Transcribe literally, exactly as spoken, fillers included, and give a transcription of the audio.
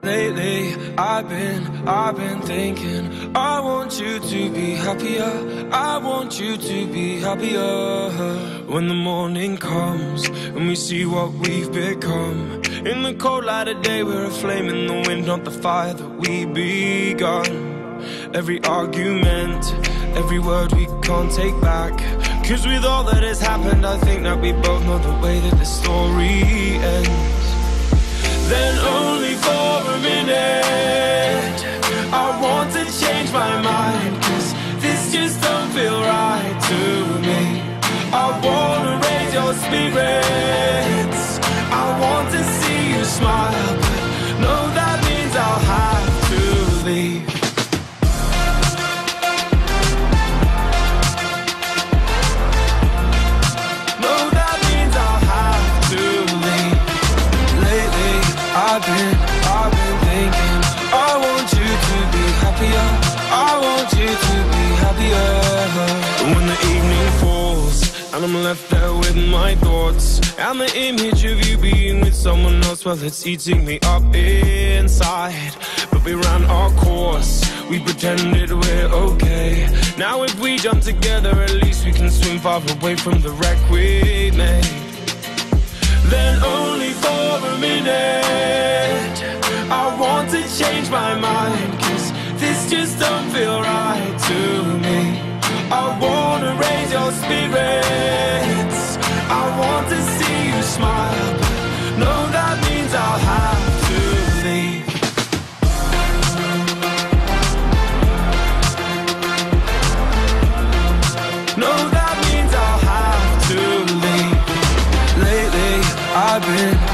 Lately, I've been, I've been thinking I want you to be happier, I want you to be happier. When the morning comes, and we see what we've become. In the cold light of day, we're a flame in the wind, not the fire that we begun. Every argument, every word we can't take back. Cause with all that has happened, I think that we both know the way that the story ends. Then only for a minute I want to change my mind, cause this just don't feel right to me. I wanna raise your spirits, I want to see you smile, but no, that means I'll have to leave. I've been, I've been thinking I want you to be happier, I want you to be happier. When the evening falls and I'm left there with my thoughts, and the image of you being with someone else, well, it's eating me up inside. But we ran our course, we pretended we're okay. Now if we jump together, at least we can swim far away from the wreck we made. Then only for a minute I want to change my mind, cause this just don't feel right to me. I wanna raise your spirits, I want to see you smile, but no, that means I'll have to leave. No, that means I'll have to leave. Lately, I've been